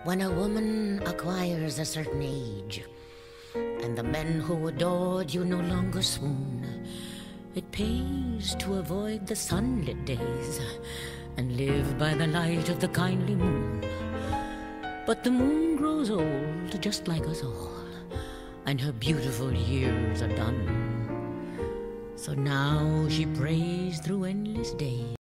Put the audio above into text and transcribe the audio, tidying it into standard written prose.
When a woman acquires a certain age, and the men who adored you no longer swoon, it pays to avoid the sunlit days and live by the light of the kindly moon. But the moon grows old just like us all, and her beautiful years are done. So now she prays through endless days.